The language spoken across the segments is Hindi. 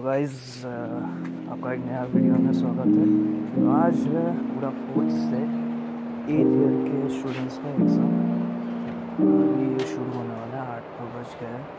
गाइस आपका एक नया वीडियो में स्वागत है। तो आज है पूरा 4th से 8th ईयर के स्टूडेंट्स का एग्ज़ाम। अभी ये शुरू होने वाला है, 8 बज गए हैं।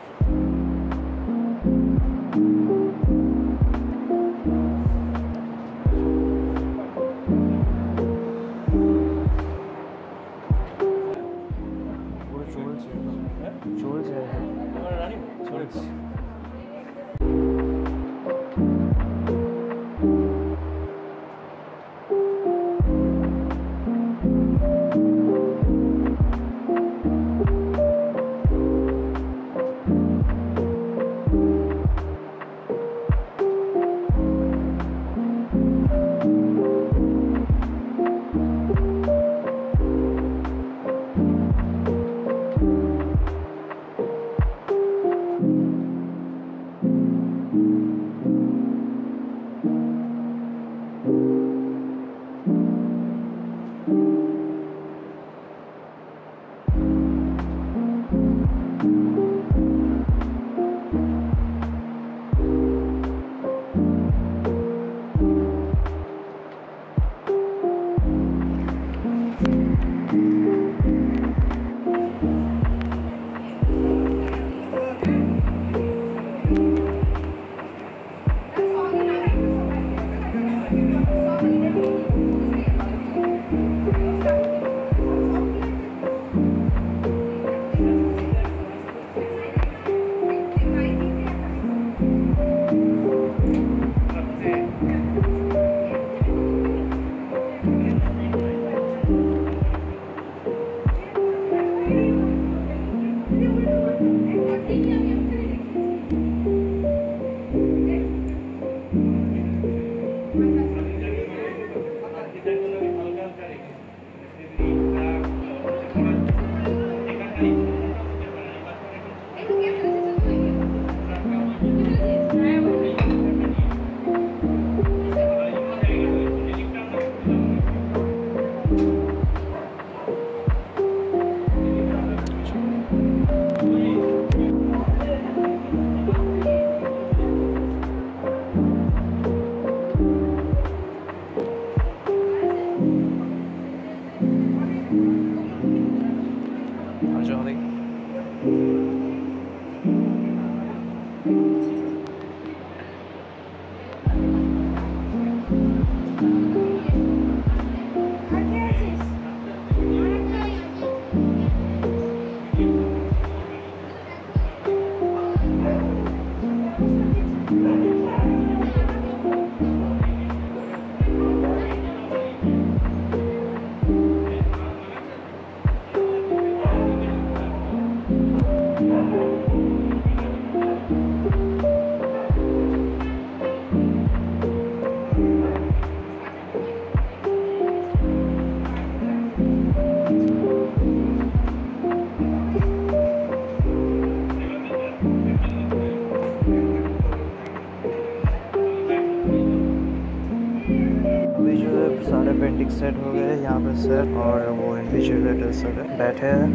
सारे पेंटिंग सेट हो गए यहाँ पे सर, और वो इन्विजिलेटर सर बैठे हैं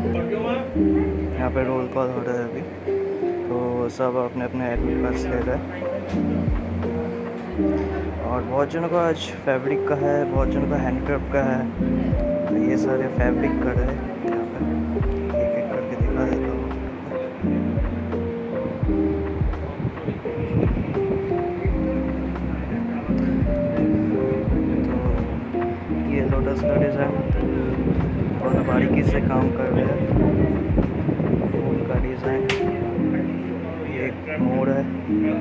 यहाँ पे। रोल कॉल हो रहा है अभी, तो सब अपने अपने एडमिट कार्ड्स ले रहे हैं। और बहुत जनों का आज फैब्रिक का है, बहुत जनों का हैंडक्राफ्ट का है। तो ये सारे फैब्रिक कर रहे हैं यहाँ पे, एक एक करके दिखा देता हूँ। लोटस का डिज़ाइन बहुत बारीकी से काम कर रहे हैं। फूल का डिज़ाइन, ये एक मोर है।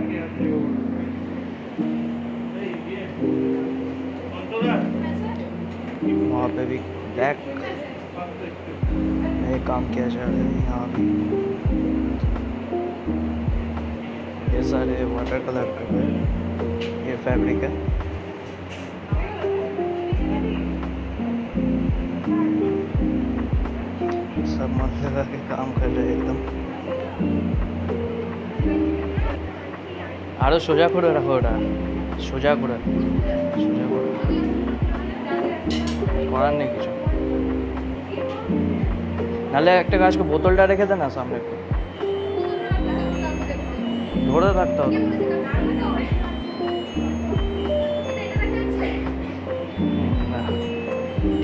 वहाँ पे भी बैक में काम किया जा रहा है। यहाँ भी ये सारे वाटर कलर कर रहे हैं। ये फैब्रिक है। सब मन लगा के काम कर रहे हैं एकदम। आरो सोजा करे रखो, ওটা সোজা করে করার নেই কিছু। নাহলে একটা কাজকে বোতলটা রেখে দে না সামনে, একটু ধরে থাকতে হবে।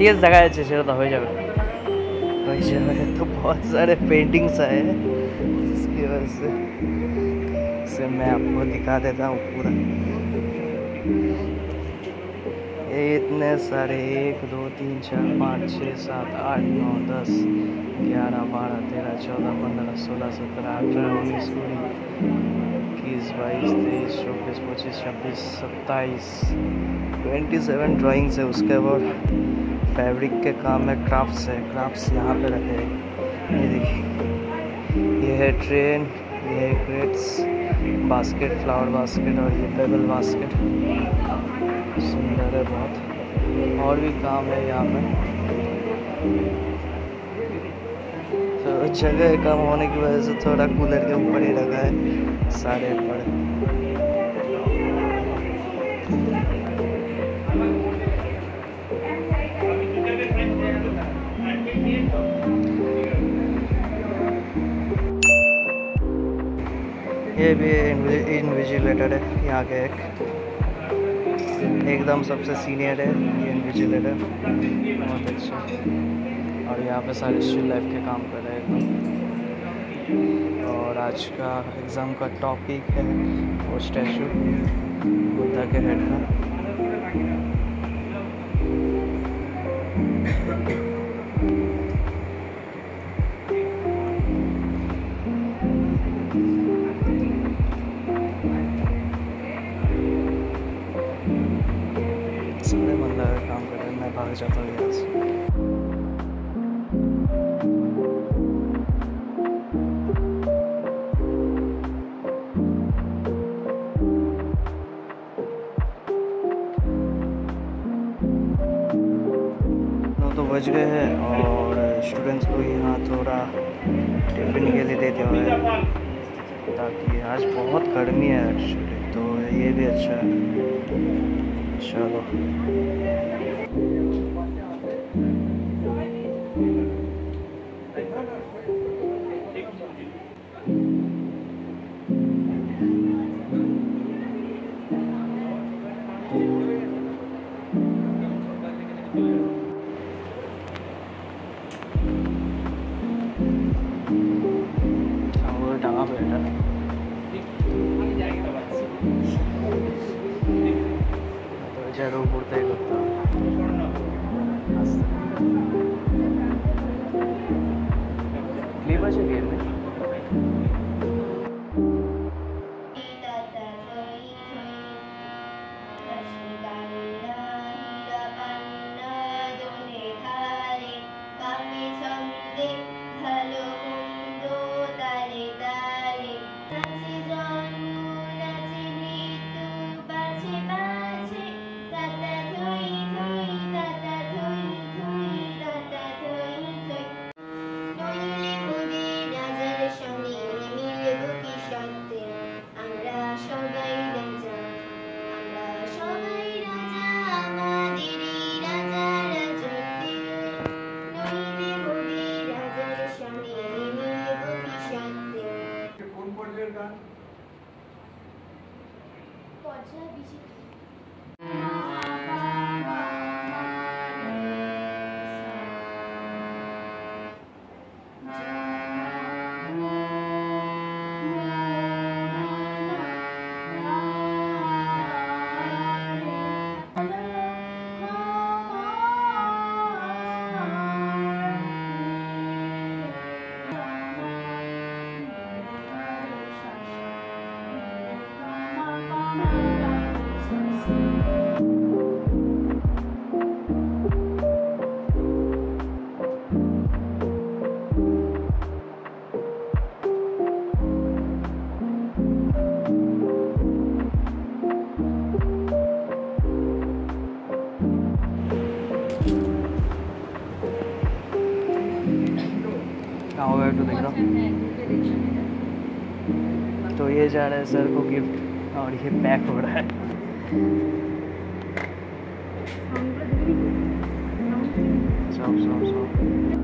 ये जगह है तो हो जाए तो बहुत सारे पेंटिंग्स आए हैं जिसकी वजह से मैं आपको दिखा देता हूँ पूरा। ये इतने सारे 1 2 3 4 5 6 7 8 9 10 11 12 13 14 15 16 17 18 19 20 21 22 23 24 25 26 27 27 ड्राइंग्स है। उसके बाद फैब्रिक के काम में क्राफ्ट्स है। क्राफ्ट्स यहाँ पे रखे हैं, ये देखिए। ये है ट्रेन, ये है क्रेट्स, बास्केट, फ्लावर बास्केट और ये पेबल बास्केट। सुंदर है बहुत। और भी काम है यहाँ पे। तो जगह कम होने की वजह से थोड़ा कूलर के ऊपर ही रखा है सारे पड़े। ये भी इन्विजिलेटर है यहाँ के एकदम सबसे सीनियर है ये इन्विजिलेटर, बहुत अच्छा। और यहाँ पे सारे स्टिल लाइफ के काम कर रहे हैं। और आज का एग्ज़ाम का टॉपिक है वो स्टैचू बुद्धा के हेड का। सारे मन लगा काम कर रहे हैं, मैं भाग जाता हूँ यहाँ से। तो बज गए हैं और स्टूडेंट्स को यहाँ थोड़ा टिफिन के लिए देते हुए ताकि आज बहुत गर्मी है एक्चुअली, तो ये भी अच्छा है। चलो टाँगा बैठा जरूर पुरते करता क्लिप আছে गेम में। तो ये जा रहा है सर को गिफ्ट और ये पैक हो रहा है। सब